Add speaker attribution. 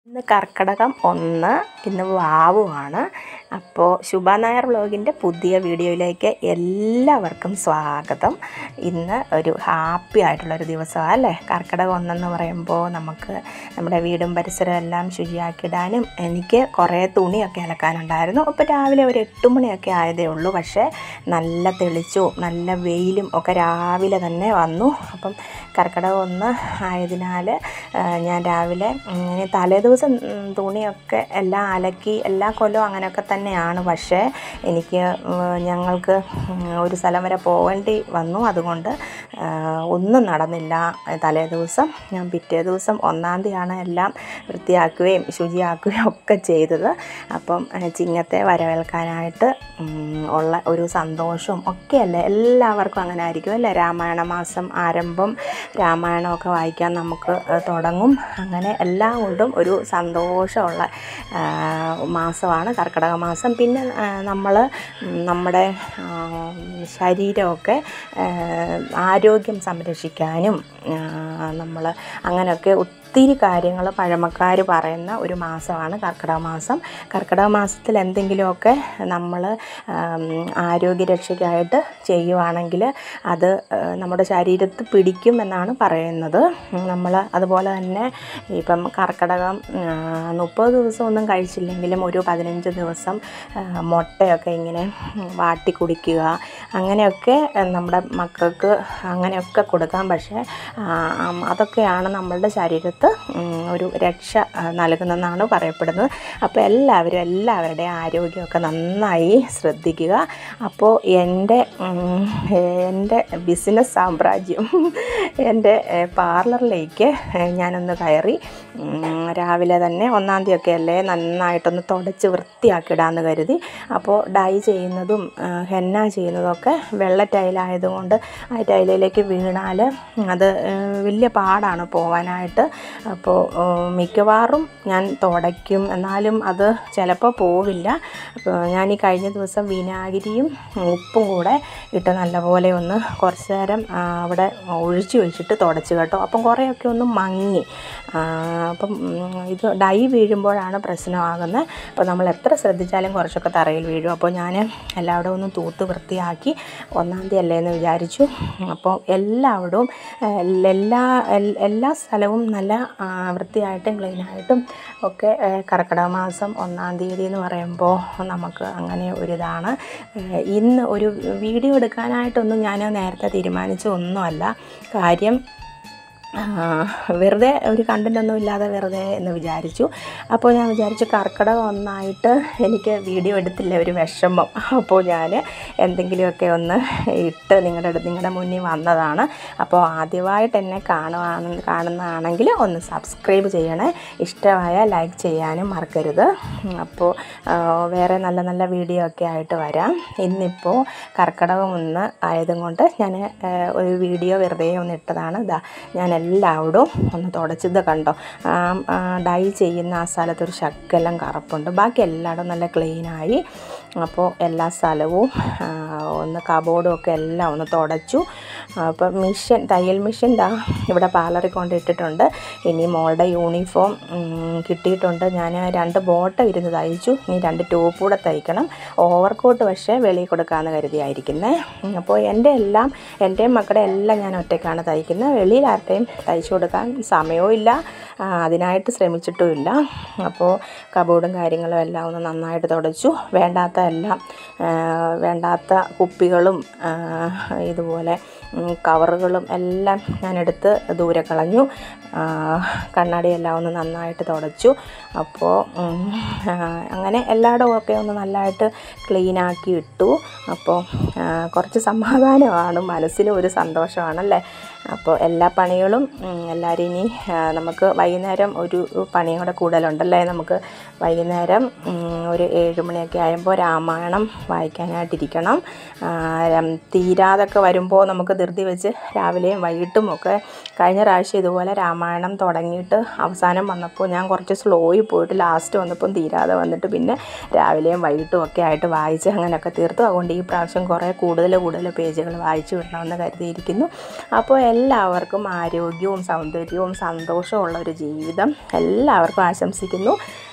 Speaker 1: ഇന്ന് കർക്കിടകം 1, ഇന്ന് വാവുമാണ്. അപ്പോൾ ശുഭ നായർ വ്ലോഗിൻ്റെ പുതിയ വീഡിയോയിലേക്ക് എല്ലാവർക്കും സ്വാഗതം. ഇന്ന് ഒരു ഹാപ്പി ആയിട്ടുള്ളൊരു ദിവസമാണ് അല്ലേ? കർക്കിടകം 1 എന്ന് പറയുമ്പോൾ നമുക്ക് നമ്മുടെ വീടും പരിസരവും എല്ലാം ശുചിയാക്കിയിടാനും എനിക്ക് കുറേ തുണിയൊക്കെ അലക്കാനുണ്ടായിരുന്നു. അപ്പോൾ രാവിലെ ഒരു 8 മണിയൊക്കെ ആയതേ ഉള്ളൂ. പക്ഷേ നല്ല തെളിച്ചവും നല്ല വെയിലും ഒക്കെ രാവിലെ തന്നെ വന്നു. അപ്പം കർക്കിടകം 1 ആയതിനാൽ ഞാൻ രാവിലെ തലേദിവസം തുണിയൊക്കെ എല്ലാം അലക്കി എല്ലാ കൊല്ലവും അങ്ങനെയൊക്കെ തന്നെയാണ്. പക്ഷേ ഞങ്ങൾക്ക് ഒരു സ്ഥലം വരെ പോകേണ്ടി വന്നു. അതുകൊണ്ട് ഒന്നും നടന്നില്ല തലേ ദിവസം. ഞാൻ പിറ്റേ ദിവസം 1-ാം തീയതിയാണ് എല്ലാം വൃത്തിയാക്കുകയും ശുചിയാക്കുകയും ഒക്കെ ചെയ്തത്. അപ്പം ചിങ്ങത്തെ വരവേൽക്കാനായിട്ട് ഉള്ള ഒരു സന്തോഷവും ഒക്കെയല്ലേ, എല്ലാവർക്കും അങ്ങനെ ആയിരിക്കും അല്ലേ? രാമായണ മാസം ആരംഭം, രാമായണമൊക്കെ വായിക്കാൻ നമുക്ക് തുടങ്ങും. അങ്ങനെ എല്ലാം കൊണ്ടും ഒരു സന്തോഷമുള്ള മാസമാണ് കർക്കിടക മാസം. പിന്നെ നമ്മുടെ ശരീരമൊക്കെ ആരോഗ്യം സംരക്ഷിക്കാനും നമ്മൾ അങ്ങനെയൊക്കെ ഒത്തിരി കാര്യങ്ങൾ പഴമക്കാർ പറയുന്ന ഒരു മാസമാണ് കർക്കിടക മാസം. കർക്കിടക മാസത്തിൽ എന്തെങ്കിലുമൊക്കെ നമ്മൾ ആരോഗ്യരക്ഷയ്ക്കായിട്ട് ചെയ്യുവാണെങ്കിൽ അത് നമ്മുടെ ശരീരത്ത് പിടിക്കും എന്നാണ് പറയുന്നത്. നമ്മൾ അതുപോലെ തന്നെ ഇപ്പം കർക്കിടകം 30 ദിവസം ഒന്നും കഴിച്ചില്ലെങ്കിലും ഒരു 15 ദിവസം മുട്ടയൊക്കെ ഇങ്ങനെ വാട്ടി കുടിക്കുക, അങ്ങനെയൊക്കെ നമ്മുടെ മക്കൾക്ക് അങ്ങനെയൊക്കെ കൊടുക്കാം. പക്ഷേ അതൊക്കെയാണ് നമ്മളുടെ ശരീരത്ത് ഒരു രക്ഷ നൽകുന്നതെന്നാണ് പറയപ്പെടുന്നത്. അപ്പോൾ എല്ലാവരുടെ ആരോഗ്യമൊക്കെ നന്നായി ശ്രദ്ധിക്കുക. അപ്പോൾ എൻ്റെ ബിസിനസ് സാമ്രാജ്യം, എൻ്റെ പാർലറിലേക്ക് ഞാനൊന്ന് കയറി. രാവിലെ തന്നെ 1-ാം തീയതിയൊക്കെ അല്ലേ, നന്നായിട്ടൊന്ന് തുടച്ച് വൃത്തിയാക്കിയിടാമെന്ന് കരുതി. അപ്പോൾ ഡൈ ചെയ്യുന്നതും ഹെന്ന ചെയ്യുന്നതൊക്കെ വെള്ള ടൈലായതുകൊണ്ട് ആ ടൈലിലേക്ക് വീണാൽ അത് വലിയ പാടാണ് പോവാനായിട്ട്. അപ്പോൾ മിക്കവാറും ഞാൻ തുടയ്ക്കും, എന്നാലും അത് ചിലപ്പോൾ പോവില്ല. അപ്പോൾ ഞാൻ ഈ കഴിഞ്ഞ ദിവസം വിനാഗിരിയും ഉപ്പും കൂടെ ഇട്ട് നല്ലപോലെ ഒന്ന് കുറച്ച് നേരം അവിടെ ഒഴിച്ച് വെച്ചിട്ട് തുടച്ച് കേട്ടോ. അപ്പം കുറേയൊക്കെ ഒന്ന് മങ്ങി. അപ്പം ഇത് ഡൈ വീഴുമ്പോഴാണ് പ്രശ്നമാകുന്നത്. അപ്പോൾ നമ്മൾ എത്ര ശ്രദ്ധിച്ചാലും കുറച്ചൊക്കെ തറയിൽ വീഴും. അപ്പോൾ ഞാൻ എല്ലാവിടെയും ഒന്ന് തൂത്ത് വൃത്തിയാക്കി 1-ാം തീയതി അല്ലേ എന്ന് വിചാരിച്ചു. അപ്പോൾ എല്ലാവിടവും എല്ലാ സ്ഥലവും നല്ല വൃത്തിയായിട്ടും ക്ലീനായിട്ടും ഒക്കെ കർക്കിടക മാസം 1-ാം തീയതി എന്ന് പറയുമ്പോൾ നമുക്ക് അങ്ങനെ ഒരിതാണ്. ഇന്ന് ഒരു വീഡിയോ എടുക്കാനായിട്ടൊന്നും ഞാൻ നേരത്തെ തീരുമാനിച്ചൊന്നുമല്ല. കാര്യം വെറുതെ ഒരു കണ്ടൻ്റൊന്നും ഇല്ലാതെ വെറുതെ എന്ന് വിചാരിച്ചു. അപ്പോൾ ഞാൻ വിചാരിച്ചു കർക്കിടകം 1 എനിക്ക് വീഡിയോ എടുത്തില്ല, ഒരു വിഷമം. അപ്പോൾ ഞാൻ എന്തെങ്കിലുമൊക്കെ ഒന്ന് ഇട്ട് നിങ്ങളുടെ മുന്നിൽ വന്നതാണ്. അപ്പോൾ ആദ്യമായിട്ട് എന്നെ കാണുന്നതാണെങ്കിൽ ഒന്ന് സബ്സ്ക്രൈബ് ചെയ്യണേ. ഇഷ്ടമായ ലൈക്ക് ചെയ്യാനും മറക്കരുത്. അപ്പോൾ വേറെ നല്ല നല്ല വീഡിയോ ഒക്കെ ആയിട്ട് വരാം. ഇന്നിപ്പോൾ കർക്കിടകം 1 ആയതും കൊണ്ട് ഞാൻ ഒരു വീഡിയോ വെറുതെ ഒന്ന് ഇട്ടതാണ്. ഞാൻ എല്ലാവിടും ഒന്ന് തുടച്ചത് കണ്ടോ. ഡൈ ചെയ്യുന്ന ആ സ്ഥലത്തൊരു ശകലം കറുപ്പുണ്ട്, ബാക്കി എല്ലായിടും നല്ല ക്ലീനായി. അപ്പോൾ എല്ലാ സ്ഥലവും ഒന്ന് കബോർഡും ഒക്കെ എല്ലാം ഒന്ന് തുടച്ചു. അപ്പം തയ്യൽ മെഷീൻ ഇവിടെ പാർലറിൽ കൊണ്ടിട്ടിട്ടുണ്ട്. ഇനി മോളുടെ യൂണിഫോം കിട്ടിയിട്ടുണ്ട്. ഞാൻ 2 ബോട്ടം ഇരുന്ന് തയ്ച്ചു. ഇനി 2 ടോപ്പ് കൂടെ തയ്ക്കണം. ഓവർകോട്ട് പക്ഷേ വെളിയിൽ കൊടുക്കാമെന്ന് കരുതിയായിരിക്കുന്നത്. അപ്പോൾ എൻ്റെയും മക്കളുടെ എല്ലാം ഞാൻ ഒറ്റയ്ക്കാണ് തയ്ക്കുന്നത്. വെളിയിൽ ആരുടെയും തയ്ച്ചു കൊടുക്കാൻ സമയവും ഇല്ല, അതിനായിട്ട് ശ്രമിച്ചിട്ടുമില്ല. അപ്പോൾ കബോർഡും കാര്യങ്ങളും എല്ലാം ഒന്ന് നന്നായിട്ട് തുടച്ചു. വേണ്ടാത്ത കുപ്പികളും ഇതുപോലെ കവറുകളും എല്ലാം ഞാനെടുത്ത് ദൂരെ കളഞ്ഞു. കണ്ണാടിയെല്ലാം ഒന്ന് നന്നായിട്ട് തുടച്ചു. അപ്പോൾ അങ്ങനെ എല്ലായിടവും ഒക്കെ ഒന്ന് നല്ലതായിട്ട് ക്ലീനാക്കി ഇട്ടു. അപ്പോൾ കുറച്ച് സമാധാനമാണ്, മനസ്സിനും ഒരു സന്തോഷമാണല്ലേ. അപ്പോൾ എല്ലാ പണികളും എല്ലാവരും ഇനി നമുക്ക് വൈകുന്നേരം ഒരു പണിയും കൂടെ കൂടുതലുണ്ടല്ലേ. നമുക്ക് വൈകുന്നേരം ഒരു 7 മണിയൊക്കെ ആകുമ്പോൾ രാമായണം വായിക്കാനായിട്ടിരിക്കണം. തീരാതൊക്കെ വരുമ്പോൾ നമുക്ക് ധൃതി വെച്ച് രാവിലെയും വൈകിട്ടും ഒക്കെ കഴിഞ്ഞ പ്രാവശ്യം ഇതുപോലെ രാമായണം തുടങ്ങിയിട്ട് അവസാനം വന്നപ്പോൾ ഞാൻ കുറച്ച് സ്ലോയിൽ പോയിട്ട് ലാസ്റ്റ് വന്നപ്പം തീരാതെ വന്നിട്ട് പിന്നെ രാവിലെയും വൈകിട്ടും ഒക്കെ ആയിട്ട് വായിച്ച് അങ്ങനെയൊക്കെ തീർത്തു. അതുകൊണ്ട് ഈ പ്രാവശ്യം കുറേ കൂടുതൽ പേജുകൾ വായിച്ചു വിടണമെന്ന് കരുതിയിരിക്കുന്നു. അപ്പോൾ എല്ലാവർക്കും ആരോഗ്യവും സൗന്ദര്യവും സന്തോഷവും ഉള്ളൊരു ജീവിതം എല്ലാവർക്കും ആശംസിക്കുന്നു.